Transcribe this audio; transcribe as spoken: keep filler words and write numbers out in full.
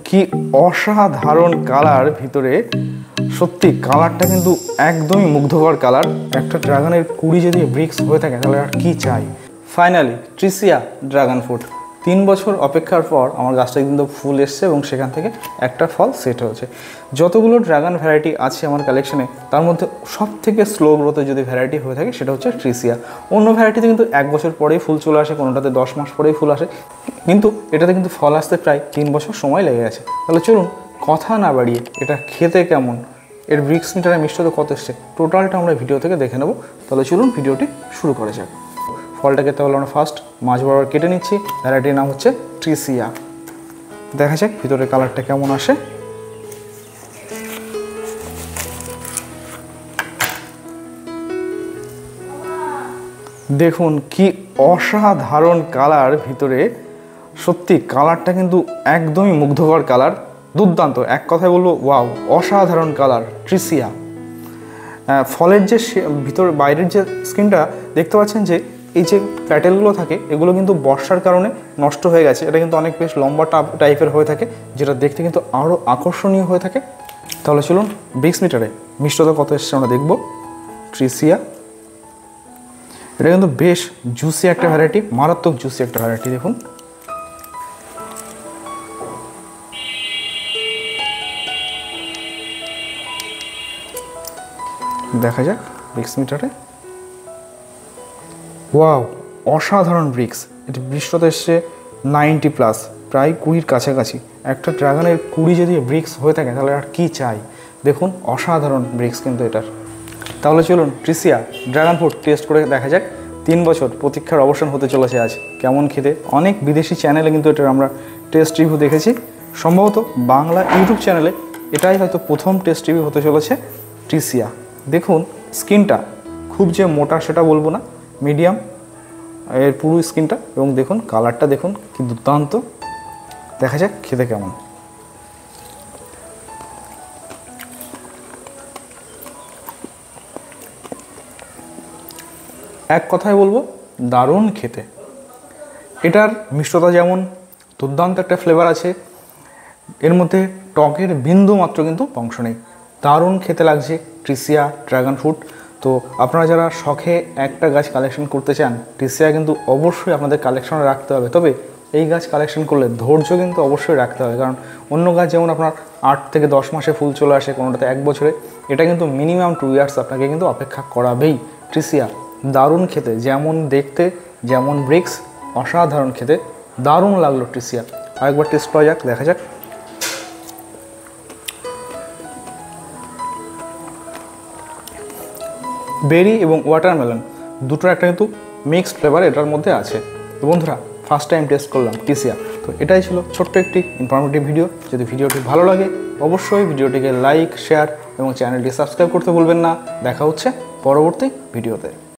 কি অসাধারণ কালার, ভিতরে সত্যি কালারটা কিন্তু একদমই মুগ্ধকর কালার। একটা ড্রাগনের কুড়ি যদি ব্রিক্স হয়ে থাকে তাহলে আর কি চাই। ফাইনালি ট্রিসিয়া ড্রাগন ফ্রুট, তিন বছর অপেক্ষার পর আমার গাছটা কিন্তু ফুল এসছে এবং সেখান থেকে একটা ফল সেট হয়েছে। যতগুলো ড্রাগন ভ্যারাইটি আছে আমার কালেকশনে তার মধ্যে সব থেকে স্লো গ্রোথে যদি ভ্যারাইটি হয়ে থাকে সেটা হচ্ছে ট্রিসিয়া। অন্য ভ্যারাইটিতে কিন্তু এক বছর পরেই ফুল চলে আসে, কোনোটাতে দশ মাস পরেই ফুল আসে, কিন্তু এটাতে কিন্তু ফল আসতে প্রায় তিন বছর সময় লেগে গেছে। তাহলে চলুন কথা না বাড়িয়ে এটা খেতে কেমন, এর ব্রিক্স মিটারে মিষ্টতা কত এসছে, টোটালটা আমরা ভিডিও থেকে দেখে নেব। তাহলে চলুন ভিডিওটি শুরু করা যাক। ফলটা খেতে হলে আমরা ফার্স্ট মাঝ বরাবর কেটে নিচ্ছি। ভ্যারাইটির নাম হচ্ছে ট্রিসিয়া। দেখা যাক ভিতরে কালারটা কেমন আসে। দেখুন কি অসাধারণ কালার, ভিতরে সত্যি কালারটা কিন্তু একদমই মুগ্ধকর কালার, দুর্দান্ত। এক কথায় বলবো ওয়াও, অসাধারণ কালার ট্রিসিয়া। ফলের যে ভিতর বাইরের যে স্কিনটা দেখতে পাচ্ছেন, যে এই যে প্যাটেলগুলো থাকে এগুলো কিন্তু বর্ষার কারণে নষ্ট হয়ে গেছে। এটা কিন্তু অনেক বেশ লম্বা টাইপের হয়ে থাকে, যেটা দেখতে কিন্তু আরও আকর্ষণীয় হয়ে থাকে। তাহলে চলুন ব্রিক্স মিটারে মিষ্টতা কত এসছে আমরা দেখব। ট্রিসিয়া এটা কিন্তু বেশ জুসি একটা ভ্যারাইটি, মারাত্মক জুসি একটা ভ্যারাইটি। দেখুন দেখা যাক ব্রিক্স মিটারে। ওয়াও, অসাধারণ ব্রিক্স। এটি মিষ্টতা এসছে নাইনটি প্লাস, প্রায় কুড়ির কাছাকাছি। একটা ড্রাগনের কুড়ি যদি ব্রিক্স হয়ে থাকে তাহলে আর কি চাই। দেখুন অসাধারণ ব্রিক্স কিন্তু এটার। তাহলে চলুন ট্রিসিয়া ড্রাগন ফ্রুট টেস্ট করে দেখা যাক। তিন বছর প্রতীক্ষার অবসান হতে চলেছে আজ। কেমন খেতে, অনেক বিদেশি চ্যানেলে কিন্তু এটার আমরা টেস্ট রিভিউ দেখেছি, সম্ভবত বাংলা ইউটিউব চ্যানেলে এটাই হয়তো প্রথম টেস্ট রিভিউ হতে চলেছে ট্রিসিয়া। দেখুন স্কিনটা খুব যে মোটা সেটা বলবো না, মিডিয়াম এর পুরো স্কিনটা, এবং দেখুন কালারটা দেখুন কি দুর্দান্ত। দেখা যাক খেতে কেমন। এক কথায় বলবো দারুণ খেতে। এটার মিষ্টতা যেমন দুর্দান্ত একটা ফ্লেভার আছে, এর মধ্যে টকের বিন্দু মাত্র কিন্তু অংশ নেই। দারুণ খেতে লাগছে ট্রিসিয়া ড্রাগন ফ্রুট। তো আপনারা যারা শখে একটা গাছ কালেকশন করতে চান, ট্রিসিয়া কিন্তু অবশ্যই আপনাদের কালেকশনে রাখতে হবে। তবে এই গাছ কালেকশন করলে ধৈর্য কিন্তু অবশ্যই রাখতে হবে, কারণ অন্য গাছ যেমন আপনার আট থেকে দশ মাসে ফুল চলে আসে, কোনোটাতে এক বছরে, এটা কিন্তু মিনিমাম টু ইয়ার্স আপনাকে কিন্তু অপেক্ষা করাবেই। ট্রিসিয়া দারুণ খেতে, যেমন দেখতে যেমন ব্রিক্স, অসাধারণ খেতে, দারুণ লাগলো ট্রিসিয়া। আরেকবার টেস্ট করা যাক, দেখা যাক। বেরি এবং ওয়াটারমেলন দুটোর একটা কিন্তু মিক্সড ফ্লেভার এটার মধ্যে আছে। তো বন্ধুরা ফার্স্ট টাইম টেস্ট করলাম ট্রিসিয়া। তো এটাই ছিল ছোট্ট একটি ইনফরমেটিভ ভিডিও। যদি ভিডিওটি ভালো লাগে অবশ্যই ভিডিওটিকে লাইক, শেয়ার এবং চ্যানেলটি সাবস্ক্রাইব করতে ভুলবেন না। দেখা হচ্ছে পরবর্তী ভিডিওতে।